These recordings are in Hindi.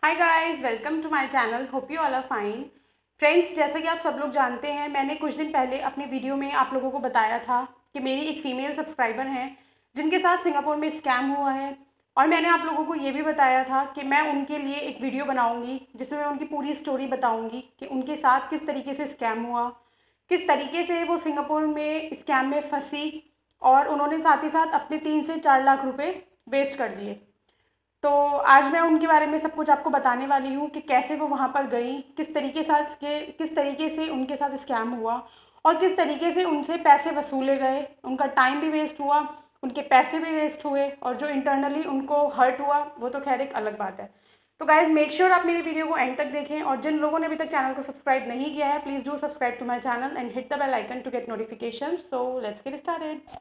Hi guys, welcome to my channel. Hope you all are fine. Friends, जैसा कि आप सब लोग जानते हैं, मैंने कुछ दिन पहले अपने वीडियो में आप लोगों को बताया था कि मेरी एक फ़ीमेल सब्सक्राइबर हैं जिनके साथ सिंगापुर में स्कैम हुआ है। और मैंने आप लोगों को ये भी बताया था कि मैं उनके लिए एक वीडियो बनाऊंगी जिसमें मैं उनकी पूरी स्टोरी बताऊंगी कि उनके साथ किस तरीके से स्कैम हुआ, किस तरीके से वो सिंगापुर में स्कैम में फंसी और उन्होंने साथ ही साथ अपने 3 से 4 लाख रुपए वेस्ट कर दिए। तो आज मैं उनके बारे में सब कुछ आपको बताने वाली हूँ कि कैसे वो वहाँ पर गई, किस तरीके से उनके साथ स्कैम हुआ और किस तरीके से उनसे पैसे वसूले गए। उनका टाइम भी वेस्ट हुआ, उनके पैसे भी वेस्ट हुए और जो इंटरनली उनको हर्ट हुआ वो तो खैर एक अलग बात है। तो गाइज, मेक श्योर आप मेरी वीडियो को एंड तक देखें और जिन लोगों ने अभी तक चैनल को सब्सक्राइब नहीं किया है, please do subscribe to my channel and hit the bell icon to get notification. So let's get started.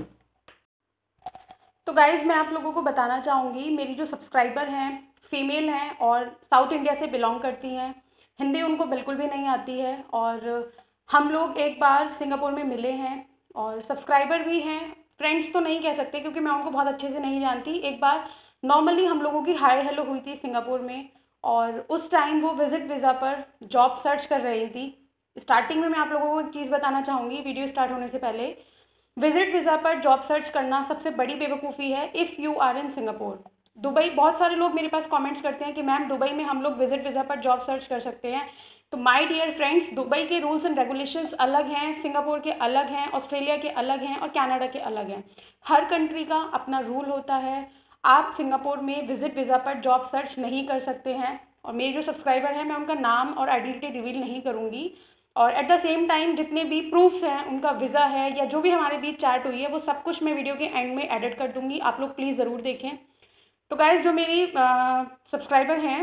तो गाइज़, मैं आप लोगों को बताना चाहूँगी, मेरी जो सब्सक्राइबर हैं फ़ीमेल हैं और साउथ इंडिया से बिलोंग करती हैं। हिंदी उनको बिल्कुल भी नहीं आती है और हम लोग एक बार सिंगापुर में मिले हैं और सब्सक्राइबर भी हैं। फ्रेंड्स तो नहीं कह सकते क्योंकि मैं उनको बहुत अच्छे से नहीं जानती। एक बार नॉर्मली हम लोगों की हाय हेलो हुई थी सिंगापुर में और उस टाइम वो विज़िट वीज़ा पर जॉब सर्च कर रही थी। स्टार्टिंग में मैं आप लोगों को एक चीज़ बताना चाहूँगी वीडियो स्टार्ट होने से पहले। विजिट वीज़ा पर जॉब सर्च करना सबसे बड़ी बेवकूफ़ी है if you are in Singapore. Dubai, बहुत सारे लोग मेरे पास कमेंट्स करते हैं कि मैम दुबई में हम लोग विजिट वीज़ा पर जॉब सर्च कर सकते हैं। तो माय डियर फ्रेंड्स, दुबई के रूल्स एंड रेगुलेशंस अलग हैं, सिंगापुर के अलग हैं, ऑस्ट्रेलिया के अलग हैं और कनाडा के अलग हैं। हर कंट्री का अपना रूल होता है। आप सिंगापुर में विजिट वीज़ा पर जॉब सर्च नहीं कर सकते हैं। और मेरे जो सब्सक्राइबर हैं, मैं उनका नाम और आइडेंटिटी रिवील नहीं करूँगी। और एट द सेम टाइम जितने भी प्रूफ्स हैं, उनका वीज़ा है या जो भी हमारे बीच चैट हुई है, वो सब कुछ मैं वीडियो के एंड में एडिट कर दूंगी। आप लोग प्लीज़ ज़रूर देखें। तो गाइज़, जो मेरी सब्सक्राइबर हैं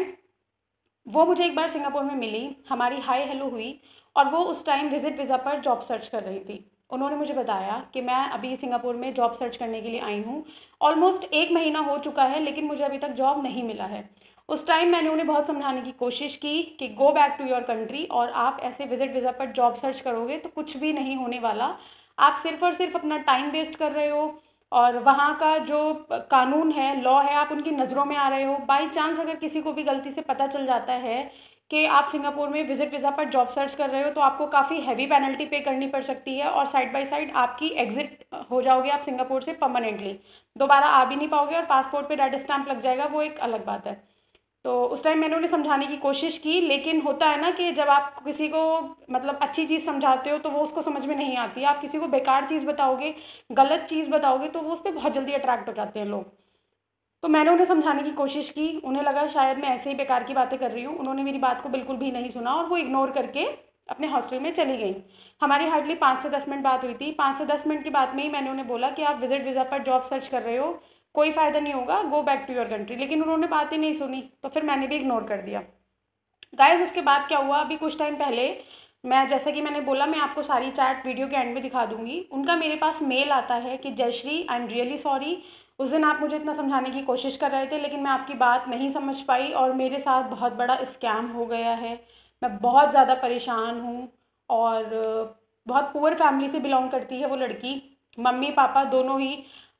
वो मुझे एक बार सिंगापुर में मिली, हमारी हाय हेलो हुई और वो उस टाइम विजिट वीज़ा पर जॉब सर्च कर रही थी। उन्होंने मुझे बताया कि मैं अभी सिंगापुर में जॉब सर्च करने के लिए आई हूँ। ऑलमोस्ट 1 महीना हो चुका है लेकिन मुझे अभी तक जॉब नहीं मिला है। उस टाइम मैंने उन्हें बहुत समझाने की कोशिश की कि go back to your country, और आप ऐसे विजिट वीज़ा पर जॉब सर्च करोगे तो कुछ भी नहीं होने वाला। आप सिर्फ और सिर्फ अपना टाइम वेस्ट कर रहे हो और वहाँ का जो कानून है, लॉ है, आप उनकी नज़रों में आ रहे हो। बाई चांस अगर किसी को भी गलती से पता चल जाता है कि आप सिंगापुर में विजिट वीज़ा पर जॉब सर्च कर रहे हो तो आपको काफ़ी हैवी पेनल्टी पे करनी पड़ सकती है और साइड बाय साइड आपकी एग्जिट हो जाओगे आप सिंगापुर से परमानेंटली। दोबारा आ भी नहीं पाओगे और पासपोर्ट पे रेड स्टैंप लग जाएगा, वो एक अलग बात है। तो उस टाइम मैंने उन्हें समझाने की कोशिश की, लेकिन होता है ना कि जब आप किसी को मतलब अच्छी चीज़ समझाते हो तो वो उसको समझ में नहीं आती। आप किसी को बेकार चीज़ बताओगे, गलत चीज़ बताओगे तो वो उस पर बहुत जल्दी अट्रैक्ट हो जाते हैं लोग। तो मैंने उन्हें समझाने की कोशिश की, उन्हें लगा शायद मैं ऐसे ही बेकार की बातें कर रही हूँ। उन्होंने मेरी बात को बिल्कुल भी नहीं सुना और वो इग्नोर करके अपने हॉस्टल में चली गई। हमारी हार्डली 5 से 10 मिनट बात हुई थी। 5 से 10 मिनट की बात में ही मैंने उन्हें बोला कि आप विजिट वीज़ा पर जॉब सर्च कर रहे हो, कोई फ़ायदा नहीं होगा, go back to your country. लेकिन उन्होंने बात ही नहीं सुनी तो फिर मैंने भी इग्नोर कर दिया। गाइस, उसके बाद क्या हुआ, अभी कुछ टाइम पहले मैं, जैसा कि मैंने बोला, मैं आपको सारी चैट वीडियो के एंड में दिखा दूंगी। उनका मेरे पास मेल आता है कि Jayashree, I am really sorry, उस दिन आप मुझे इतना समझाने की कोशिश कर रहे थे लेकिन मैं आपकी बात नहीं समझ पाई और मेरे साथ बहुत बड़ा स्कैम हो गया है। मैं बहुत ज़्यादा परेशान हूँ और बहुत पुअर फैमिली से बिलोंग करती है वो लड़की। मम्मी पापा दोनों ही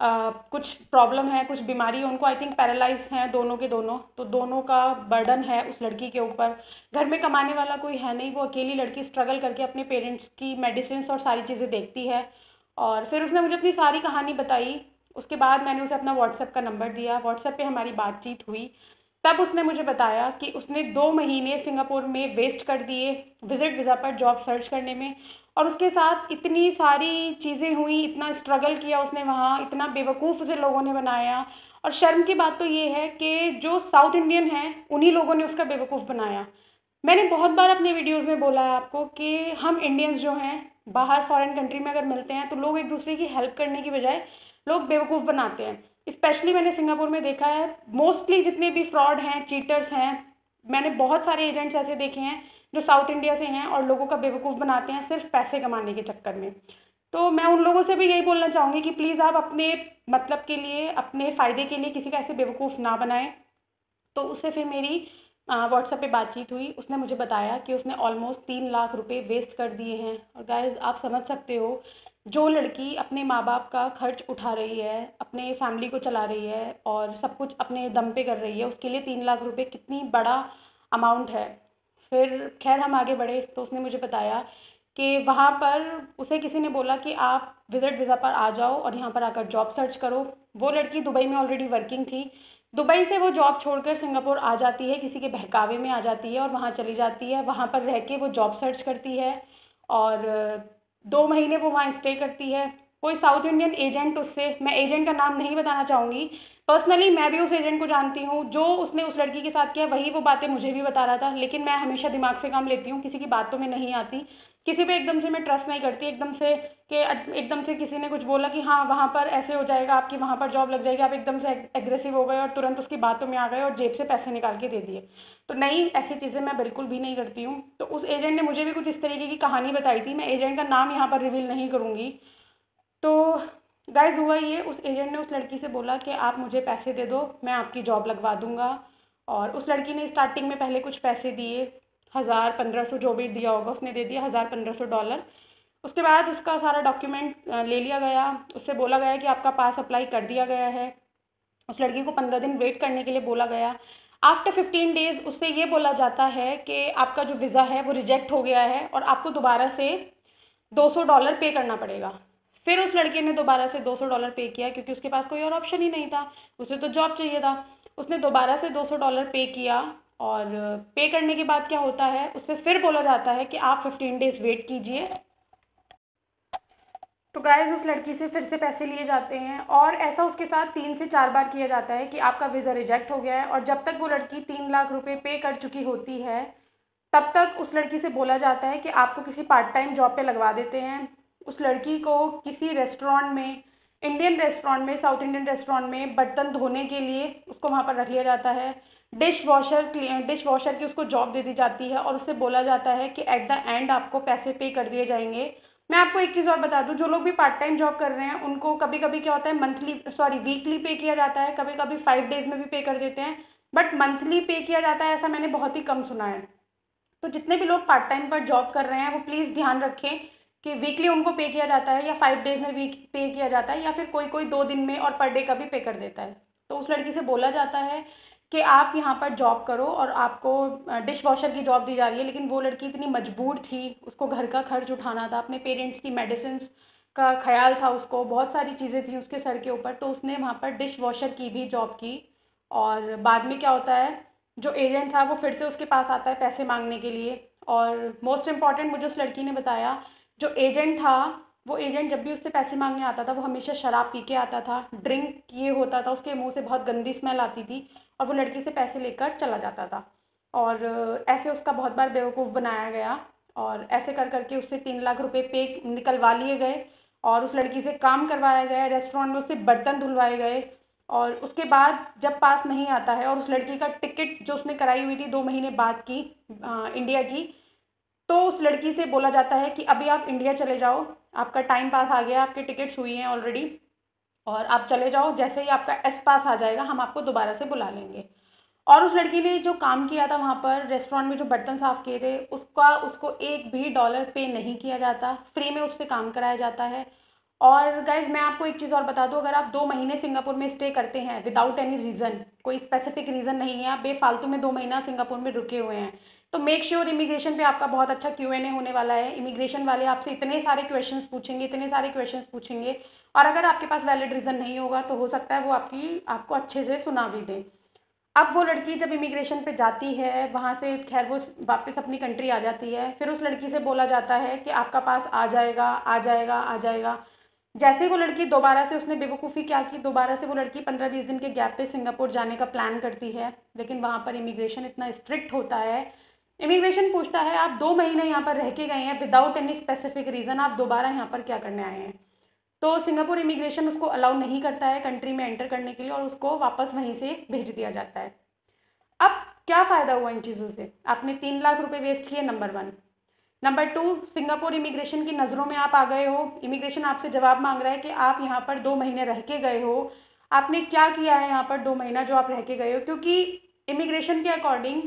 कुछ प्रॉब्लम है, कुछ बीमारी है उनको, आई थिंक पैरालाइज हैं दोनों के दोनों। तो दोनों का बर्डन है उस लड़की के ऊपर। घर में कमाने वाला कोई है नहीं, वो अकेली लड़की स्ट्रगल करके अपने पेरेंट्स की मेडिसिन और सारी चीज़ें देखती है। और फिर उसने मुझे अपनी सारी कहानी बताई। उसके बाद मैंने उसे अपना व्हाट्सएप का नंबर दिया, व्हाट्सएप पे हमारी बातचीत हुई। तब उसने मुझे बताया कि उसने 2 महीने सिंगापुर में वेस्ट कर दिए विजिट वीज़ा पर जॉब सर्च करने में और उसके साथ इतनी सारी चीज़ें हुई, इतना स्ट्रगल किया उसने वहाँ, इतना बेवकूफ़ उसे लोगों ने बनाया। और शर्म की बात तो ये है कि जो साउथ इंडियन हैं उन्हीं लोगों ने उसका बेवकूफ़ बनाया। मैंने बहुत बार अपने वीडियोज़ में बोला है आपको कि हम इंडियंस जो हैं बाहर फॉरेन कंट्री में अगर मिलते हैं तो लोग एक दूसरे की हेल्प करने की बजाय लोग बेवकूफ़ बनाते हैं। स्पेशली मैंने सिंगापुर में देखा है, मोस्टली जितने भी फ्रॉड हैं, चीटर्स हैं, मैंने बहुत सारे एजेंट्स ऐसे देखे हैं जो साउथ इंडिया से हैं और लोगों का बेवकूफ़ बनाते हैं सिर्फ पैसे कमाने के चक्कर में। तो मैं उन लोगों से भी यही बोलना चाहूँगी कि प्लीज़ आप अपने मतलब के लिए, अपने फ़ायदे के लिए किसी का ऐसे बेवकूफ़ ना बनाएं। तो उससे फिर मेरी व्हाट्सएप पे बातचीत हुई। उसने मुझे बताया कि उसने ऑलमोस्ट 3 लाख रुपए वेस्ट कर दिए हैं। और गाइस, आप समझ सकते हो जो लड़की अपने माँ बाप का खर्च उठा रही है, अपने फैमिली को चला रही है और सब कुछ अपने दम पे कर रही है, उसके लिए 3 लाख रुपए कितनी बड़ा अमाउंट है। फिर खैर हम आगे बढ़े तो उसने मुझे बताया कि वहाँ पर उसे किसी ने बोला कि आप विज़िट वीज़ा पर आ जाओ और यहाँ पर आकर जॉब सर्च करो। वो लड़की दुबई में ऑलरेडी वर्किंग थी। दुबई से वो जॉब छोड़कर सिंगापुर आ जाती है, किसी के बहकावे में आ जाती है और वहाँ चली जाती है। वहाँ पर रह के वो जॉब सर्च करती है और 2 महीने वो वहाँ स्टे करती है। कोई साउथ इंडियन एजेंट उससे, मैं एजेंट का नाम नहीं बताना चाहूँगी, पर्सनली मैं भी उस एजेंट को जानती हूँ। जो उसने उस लड़की के साथ किया वही वो बातें मुझे भी बता रहा था, लेकिन मैं हमेशा दिमाग से काम लेती हूँ, किसी की बातों में नहीं आती। किसी पे एकदम से मैं ट्रस्ट नहीं करती, एकदम से कि एकदम से किसी ने कुछ बोला कि हाँ वहाँ पर ऐसे हो जाएगा, आपकी वहाँ पर जॉब लग जाएगी, आप एकदम से एग्रेसिव हो गए और तुरंत उसकी बातों में आ गए और जेब से पैसे निकाल के दे दिए। तो नहीं, ऐसी चीज़ें मैं बिल्कुल भी नहीं करती हूँ। तो उस एजेंट ने मुझे भी कुछ इस तरीके की कहानी बताई थी, मैं एजेंट का नाम यहाँ पर रिवील नहीं करूँगी। तो गाइज़ हुआ ये, उस एजेंट ने उस लड़की से बोला कि आप मुझे पैसे दे दो, मैं आपकी जॉब लगवा दूँगा। और उस लड़की ने स्टार्टिंग में पहले कुछ पैसे दिए, 1000-1500 जो भी दिया होगा उसने दे दिया, 1000-1500 डॉलर। उसके बाद उसका सारा डॉक्यूमेंट ले लिया गया, उससे बोला गया कि आपका पास अप्लाई कर दिया गया है। उस लड़की को 15 दिन वेट करने के लिए बोला गया। आफ्टर 15 डेज़ उससे ये बोला जाता है कि आपका जो वीज़ा है वो रिजेक्ट हो गया है और आपको दोबारा से $200 पे करना पड़ेगा। फिर उस लड़के ने दोबारा से $200 पे किया, क्योंकि उसके पास कोई और ऑप्शन ही नहीं था, उसे तो जॉब चाहिए था। उसने दोबारा से $200 पे किया और पे करने के बाद क्या होता है, उससे फिर बोला जाता है कि आप 15 डेज़ वेट कीजिए। तो गाइस उस लड़की से फिर से पैसे लिए जाते हैं और ऐसा उसके साथ 3 से 4 बार किया जाता है कि आपका वीज़ा रिजेक्ट हो गया है। और जब तक वो लड़की 3 लाख रुपए पे कर चुकी होती है, तब तक उस लड़की से बोला जाता है कि आपको किसी पार्ट टाइम जॉब पे लगवा देते हैं। उस लड़की को किसी रेस्टोरेंट में, इंडियन रेस्टोरेंट में, साउथ इंडियन रेस्टोरेंट में बर्तन धोने के लिए उसको वहाँ पर रख लिया जाता है। डिश वॉशर की उसको जॉब दे दी जाती है और उससे बोला जाता है कि एट द एंड आपको पैसे पे कर दिए जाएंगे। मैं आपको एक चीज़ और बता दूं, जो लोग भी पार्ट टाइम जॉब कर रहे हैं उनको कभी कभी क्या होता है, वीकली पे किया जाता है, कभी कभी 5 डेज में भी पे कर देते हैं, बट मंथली पे किया जाता है ऐसा मैंने बहुत ही कम सुना है। तो जितने भी लोग पार्ट टाइम पर जॉब कर रहे हैं वो प्लीज़ ध्यान रखें कि वीकली उनको पे किया जाता है या 5 डेज में वीक पे किया जाता है, या फिर कोई कोई 2 दिन में और पर डे का भी पे कर देता है। तो उस लड़की से बोला जाता है कि आप यहाँ पर जॉब करो और आपको डिश वॉशर की जॉब दी जा रही है। लेकिन वो लड़की इतनी मजबूर थी, उसको घर का खर्च उठाना था, अपने पेरेंट्स की मेडिसिन्स का ख्याल था, उसको बहुत सारी चीज़ें थी उसके सर के ऊपर, तो उसने वहाँ पर डिश वॉशर की भी जॉब की। और बाद में क्या होता है, जो एजेंट था वो फिर से उसके पास आता है पैसे मांगने के लिए। और मोस्ट इम्पॉर्टेंट मुझे उस लड़की ने बताया, जो एजेंट था वो एजेंट जब भी उससे पैसे मांगने आता था वो हमेशा शराब पी के आता था, ड्रिंक किए होता था, उसके मुंह से बहुत गंदी स्मेल आती थी और वो लड़की से पैसे लेकर चला जाता था। और ऐसे उसका बहुत बार बेवकूफ़ बनाया गया और ऐसे कर करके उससे 3 लाख रुपए पे निकलवा लिए गए और उस लड़की से काम करवाया गया, रेस्टोरेंट में उससे बर्तन धुलवाए गए। और उसके बाद जब पास नहीं आता है और उस लड़की का टिकट जो उसने कराई हुई थी 2 महीने बाद की, इंडिया की, तो उस लड़की से बोला जाता है कि अभी आप इंडिया चले जाओ, आपका टाइम पास आ गया, आपके टिकट्स हुई हैं ऑलरेडी और आप चले जाओ, जैसे ही आपका एस पास आ जाएगा हम आपको दोबारा से बुला लेंगे। और उस लड़की ने जो काम किया था वहाँ पर रेस्टोरेंट में, जो बर्तन साफ़ किए थे, उसका उसको $1 भी पे नहीं किया जाता, फ्री में उससे काम कराया जाता है। और गाइज़ मैं आपको एक चीज़ और बता दूँ, अगर आप 2 महीने सिंगापुर में स्टे करते हैं विदाउट एनी रीज़न, कोई स्पेसिफिक रीज़न नहीं है, आप बेफालतू में 2 महीना सिंगापुर में रुके हुए हैं, तो मेक श्योर इमिग्रेशन पे आपका बहुत अच्छा Q&A होने वाला है। इमिग्रेशन वाले आपसे इतने सारे क्वेश्चंस पूछेंगे, इतने सारे क्वेश्चंस पूछेंगे, और अगर आपके पास वैलिड रीज़न नहीं होगा तो हो सकता है वो आपको अच्छे से सुना भी दें। अब वो लड़की जब इमिग्रेशन पे जाती है वहाँ से, खैर वो वापस अपनी कंट्री आ जाती है, फिर उस लड़की से बोला जाता है कि आपका पास आ जाएगा, आ जाएगा, आ जाएगा। जैसे ही वो लड़की दोबारा से, उसने बेवकूफ़ी क्या की, दोबारा से वो लड़की 15-20 दिन के गैप पे सिंगापुर जाने का प्लान करती है, लेकिन वहाँ पर इमिग्रेशन इतना स्ट्रिक्ट होता है। इमिग्रेशन पूछता है आप 2 महीने यहाँ पर रह के गए हैं विदाउट एनी स्पेसिफिक रीज़न, आप दोबारा यहाँ पर क्या करने आए हैं। तो सिंगापुर इमिग्रेशन उसको अलाउ नहीं करता है कंट्री में एंटर करने के लिए और उसको वापस वहीं से भेज दिया जाता है। अब क्या फ़ायदा हुआ इन चीज़ों से, आपने 3 लाख रुपए वेस्ट किए, नंबर 1। नंबर 2, सिंगापुर इमिग्रेशन की नज़रों में आप आ गए हो, इमिग्रेशन आपसे जवाब मांग रहा है कि आप यहाँ पर 2 महीने रह के गए हो, आपने क्या किया है यहाँ पर 2 महीना जो आप रह के गए हो। क्योंकि इमिग्रेशन के अकॉर्डिंग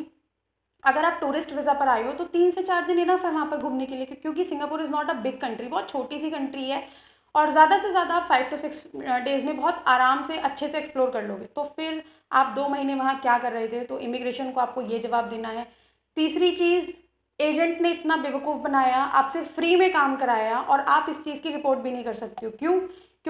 अगर आप टूरिस्ट वीज़ा पर आए हो तो 3 से 4 दिन इनफ है वहाँ पर घूमने के लिए, क्योंकि Singapore is not a big country, बहुत छोटी सी कंट्री है। और ज़्यादा से ज़्यादा आप 5 to 6 डेज़ में बहुत आराम से अच्छे से एक्सप्लोर कर लोगे। तो फिर आप 2 महीने वहाँ क्या कर रहे थे? तो इमिग्रेशन को आपको ये जवाब देना है। तीसरी चीज़, एजेंट ने इतना बेवकूफ़ बनाया, आपसे फ्री में काम कराया और आप इस चीज़ की रिपोर्ट भी नहीं कर सकते हो। क्यों?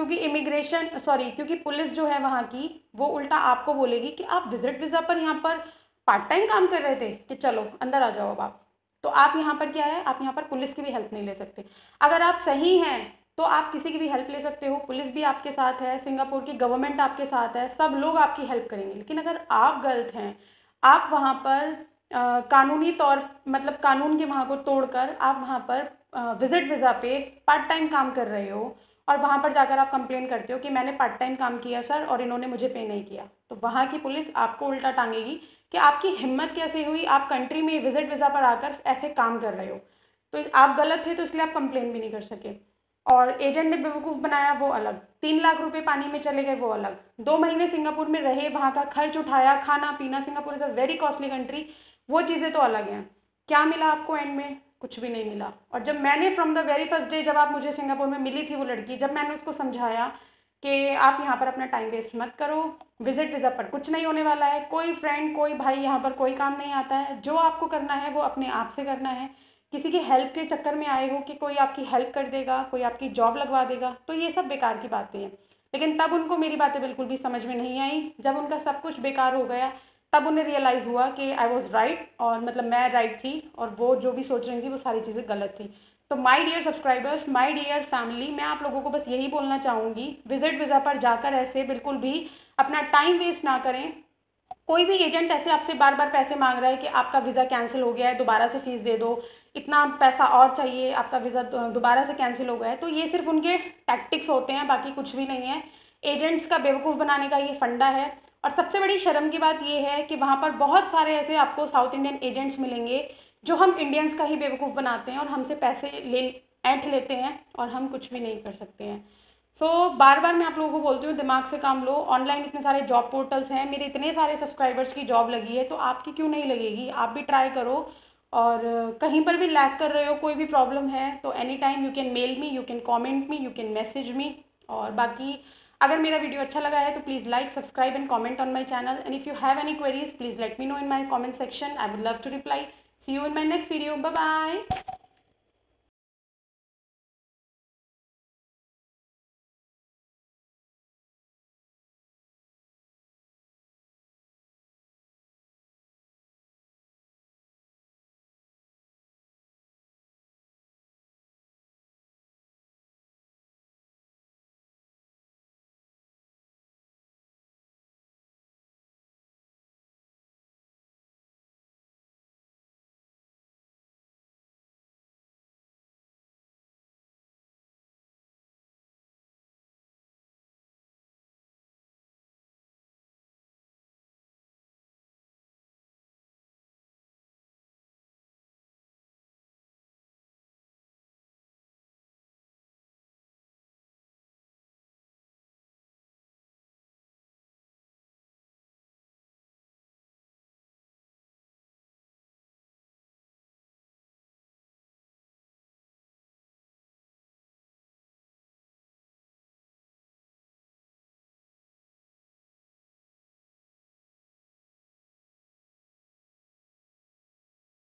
क्योंकि पुलिस जो है वहाँ की, वो उल्टा आपको बोलेगी कि आप विजिट वीज़ा पर यहाँ पर पार्ट टाइम काम कर रहे थे, कि चलो अंदर आ जाओ अब आप। तो आप यहाँ पर क्या है, आप यहाँ पर पुलिस की भी हेल्प नहीं ले सकते। अगर आप सही हैं तो आप किसी की भी हेल्प ले सकते हो, पुलिस भी आपके साथ है, सिंगापुर की गवर्नमेंट आपके साथ है, सब लोग आपकी हेल्प करेंगे। लेकिन अगर आप गलत हैं, आप वहाँ पर कानूनी तौर मतलब कानून के वहाँ को तोड़कर आप वहाँ पर विजिट वीज़ा पे पार्ट टाइम काम कर रहे हो और वहाँ पर जाकर आप कंप्लेन करते हो कि मैंने पार्ट टाइम काम किया सर और इन्होंने मुझे पे नहीं किया, तो वहाँ की पुलिस आपको उल्टा टांगेगी कि आपकी हिम्मत कैसे हुई, आप कंट्री में विजिट वीज़ा पर आकर ऐसे काम कर रहे हो। तो आप गलत थे तो इसलिए आप कंप्लेन भी नहीं कर सके। और एजेंट ने बेवकूफ़ बनाया वो अलग, 3 लाख रुपए पानी में चले गए वो अलग। 2 महीने सिंगापुर में रहे, वहाँ का खर्च उठाया, खाना पीना, Singapore is a very costly country, वो चीज़ें तो अलग हैं। क्या मिला आपको एंड में? कुछ भी नहीं मिला। और जब मैंने from the very first day, जब आप मुझे सिंगापुर में मिली थी वो लड़की, जब मैंने उसको समझाया कि आप यहाँ पर अपना टाइम वेस्ट मत करो, विजिट वीज़ा पर कुछ नहीं होने वाला है, कोई फ्रेंड कोई भाई यहाँ पर कोई काम नहीं आता है, जो आपको करना है वो अपने आप से करना है। किसी की हेल्प के चक्कर में आए हो कि कोई आपकी हेल्प कर देगा, कोई आपकी जॉब लगवा देगा, तो ये सब बेकार की बातें हैं। लेकिन तब उनको मेरी बातें बिल्कुल भी समझ में नहीं आई। जब उनका सब कुछ बेकार हो गया तब उन्हें रियलाइज़ हुआ कि आई वॉज़ राइट, और मतलब मैं राइट थी और वो जो भी सोच रही थी वो सारी चीज़ें गलत थी। तो my dear subscribers, my dear family, मैं आप लोगों को बस यही बोलना चाहूँगी, विजिट वीज़ा पर जाकर ऐसे बिल्कुल भी अपना टाइम वेस्ट ना करें। कोई भी एजेंट ऐसे आपसे बार बार पैसे मांग रहा है कि आपका वीज़ा कैंसिल हो गया है, दोबारा से फीस दे दो, इतना पैसा और चाहिए, आपका वीज़ा दोबारा से कैंसिल हो गया है, तो ये सिर्फ उनके टैक्टिक्स होते हैं, बाकी कुछ भी नहीं है। एजेंट्स का बेवकूफ़ बनाने का ये फंडा है। और सबसे बड़ी शर्म की बात ये है कि वहाँ पर बहुत सारे ऐसे आपको साउथ इंडियन एजेंट्स मिलेंगे जो हम इंडियंस का ही बेवकूफ़ बनाते हैं और हमसे पैसे ले ऐंठ लेते हैं और हम कुछ भी नहीं कर सकते हैं। बार बार मैं आप लोगों को बोलती हूँ, दिमाग से काम लो। ऑनलाइन इतने सारे जॉब पोर्टल्स हैं, मेरे इतने सारे सब्सक्राइबर्स की जॉब लगी है, तो आपकी क्यों नहीं लगेगी? आप भी ट्राई करो। और कहीं पर भी लैग कर रहे हो, कोई भी प्रॉब्लम है, तो any time you can mail me, you can comment me, you can message me. और बाकी अगर मेरा वीडियो अच्छा लगा है तो please like, subscribe and comment on my channel, and if you have any queries please let me know in my comment section, I would love to reply. See you in my next video, bye bye.